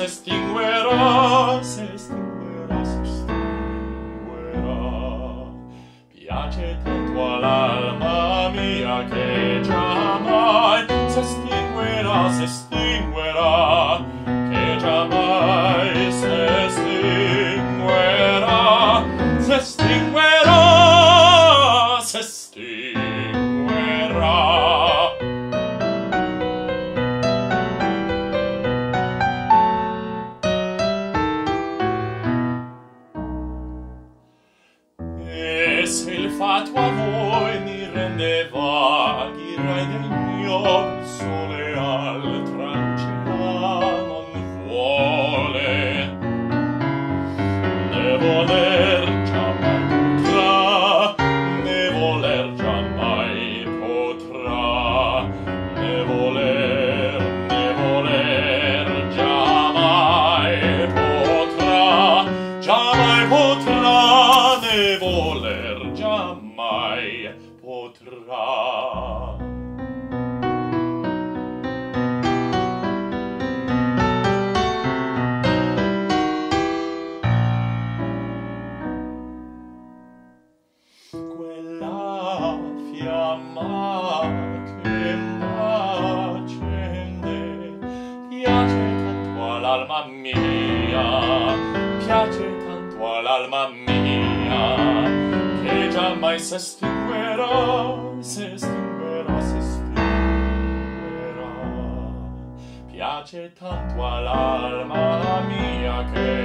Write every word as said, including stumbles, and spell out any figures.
se estinguerà, se estinguerà, se estinguerà. Piace tanto all'alma mia che giammai se estinguerà, se estinguerà, che giammai se estinguerà, se estinguerà, se estinguerà. E se il fatto a voi mi rende vaghi rai del mio sole altra luce non vuole, ne voler giammai potrà, ne voler giammai potrà, ne voler, ne voler giammai potrà, giammai potrà, ne voler giammai potrà. Quella fiamma che m'accende piace tanto all'alma mia, piace tanto all'alma mia, che giammai se estinguerà, se estinguerà, se estinguerà. Piace tanto all'alma mia che